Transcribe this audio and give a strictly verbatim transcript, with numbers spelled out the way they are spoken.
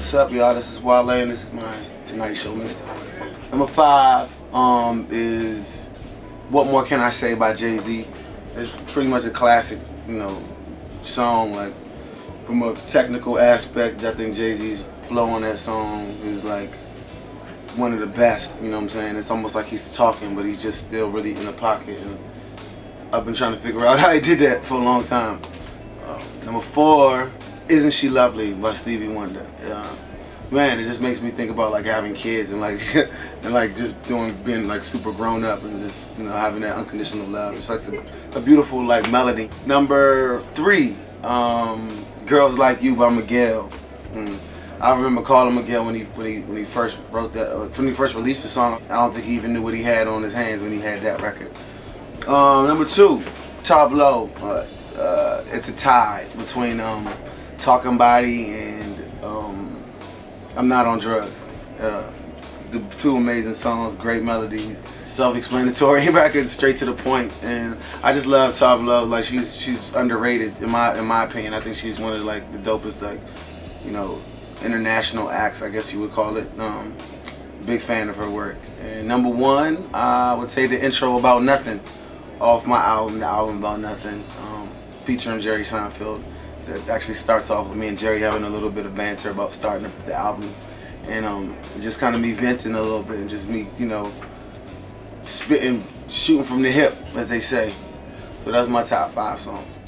What's up, y'all? This is Wale, and this is my Tonight Show mixtape. Number five um, is What More Can I Say by Jay-Z. It's pretty much a classic, you know, song. Like, from a technical aspect, I think Jay-Z's flow on that song is like one of the best, you know what I'm saying? It's almost like he's talking, but he's just still really in the pocket. And I've been trying to figure out how he did that for a long time. Uh, number four, Isn't She Lovely by Stevie Wonder. Uh, man, it just makes me think about like having kids and like and like just doing being like super grown up and just, you know, having that unconditional love. It's like a, a beautiful like melody. Number three, um, Girls Like You by Miguel. Mm. I remember calling Miguel when he when he when he first wrote that uh, when he first released the song. I don't think he even knew what he had on his hands when he had that record. Um, number two, Tableau. Uh, uh, it's a tie between um, Talking Body and um, I'm Not on Drugs. Uh, the two amazing songs, great melodies, self-explanatory records, straight to the point, and I just love Tableau. Like she's she's underrated in my in my opinion. I think she's one of like the dopest, like, you know, international acts, I guess you would call it. Um, big fan of her work. And number one, I would say the intro About Nothing off my album, the album About Nothing, um, featuring Jerry Seinfeld. It actually starts off with me and Jerry having a little bit of banter about starting the album, and um, it's just kind of me venting a little bit and just me, you know, spitting, shooting from the hip, as they say. So that's my top five songs.